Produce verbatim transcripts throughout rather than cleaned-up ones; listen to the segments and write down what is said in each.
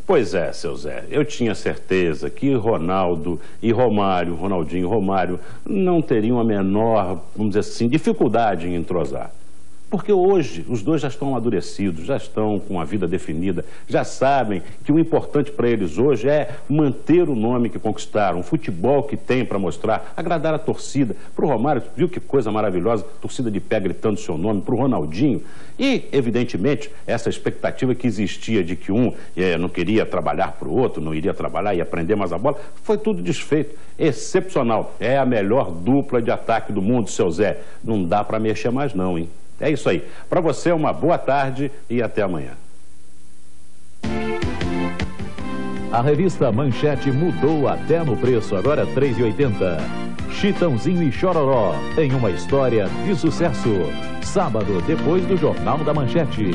Pois é, seu Zé, eu tinha certeza que Ronaldo e Romário, Ronaldinho e Romário, não teriam a menor, vamos dizer assim, dificuldade em entrosar. Porque hoje os dois já estão amadurecidos, já estão com a vida definida, já sabem que o importante para eles hoje é manter o nome que conquistaram, o futebol que tem para mostrar, agradar a torcida. Para o Romário, viu que coisa maravilhosa, torcida de pé gritando seu nome, para o Ronaldinho. E, evidentemente, essa expectativa que existia de que um eh, não queria trabalhar para o outro, não iria trabalhar e aprender mais a bola, foi tudo desfeito. Excepcional. É a melhor dupla de ataque do mundo, seu Zé. Não dá para mexer mais não, hein? É isso aí. Para você, uma boa tarde e até amanhã. A revista Manchete mudou até no preço, agora três reais e oitenta centavos. Chitãozinho e Chororó, em uma história de sucesso. Sábado, depois do Jornal da Manchete.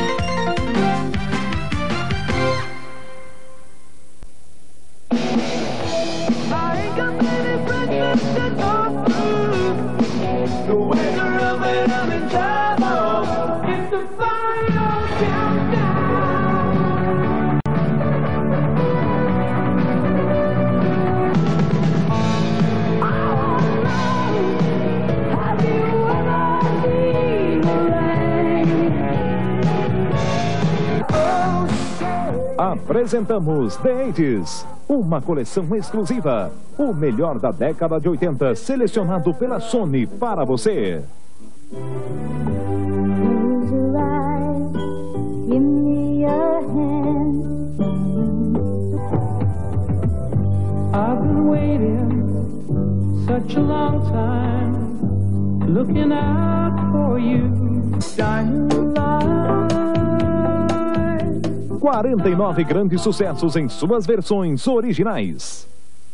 Apresentamos The oitenta, uma coleção exclusiva. O melhor da década de oitenta, selecionado pela Sony para você. I've been waiting such a long time, looking out for you, shining light. quarenta e nove grandes sucessos em suas versões originais.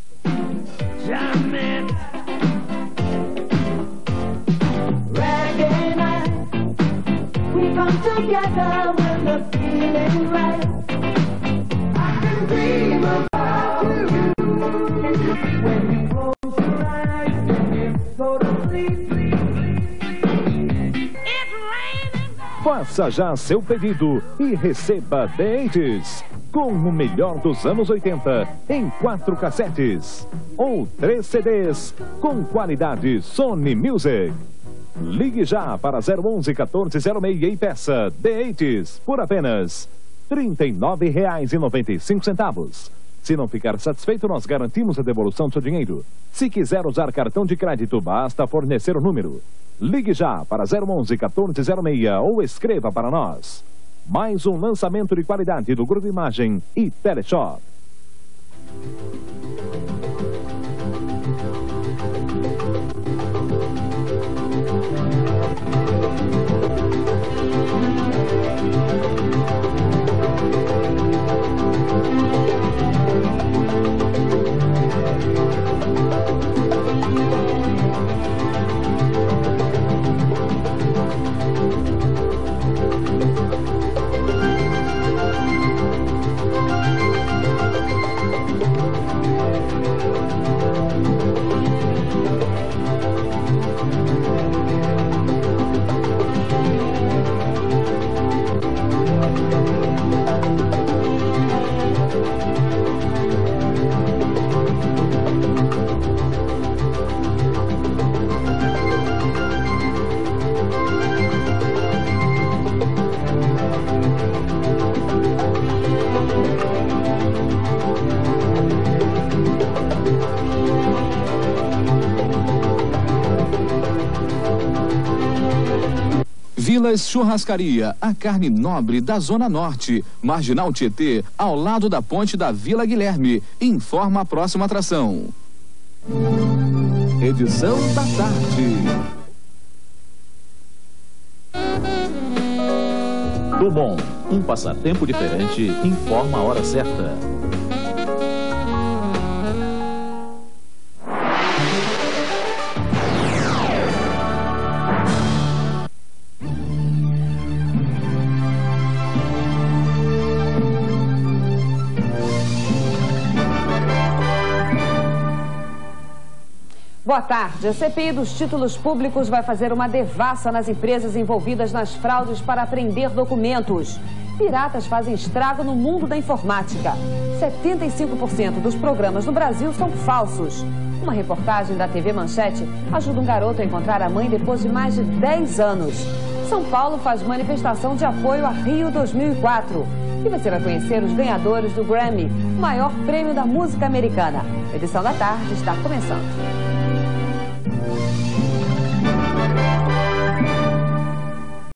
Faça já seu pedido e receba The oitenta, com o melhor dos anos oitenta em quatro cassetes ou três C Ds com qualidade Sony Music. Ligue já para zero onze, quatorze zero seis e peça The oitenta por apenas trinta e nove reais e noventa e cinco centavos. Se não ficar satisfeito, nós garantimos a devolução do seu dinheiro. Se quiser usar cartão de crédito, basta fornecer o número. Ligue já para zero onze, quatorze zero seis ou escreva para nós. Mais um lançamento de qualidade do Grupo Imagem e Teleshop. Vilas Churrascaria, a carne nobre da Zona Norte, Marginal Tietê, ao lado da ponte da Vila Guilherme. Informa a próxima atração. Edição da tarde. Do Bom, um passatempo diferente, informa a hora certa. Boa tarde. A C P I dos títulos públicos vai fazer uma devassa nas empresas envolvidas nas fraudes para apreender documentos. piratas fazem estrago no mundo da informática. setenta e cinco por cento dos programas no Brasil são falsos. Uma reportagem da T V Manchete ajuda um garoto a encontrar a mãe depois de mais de dez anos. São Paulo faz manifestação de apoio a Rio dois mil e quatro. E você vai conhecer os ganhadores do Grammy, o maior prêmio da música americana. A edição da tarde está começando.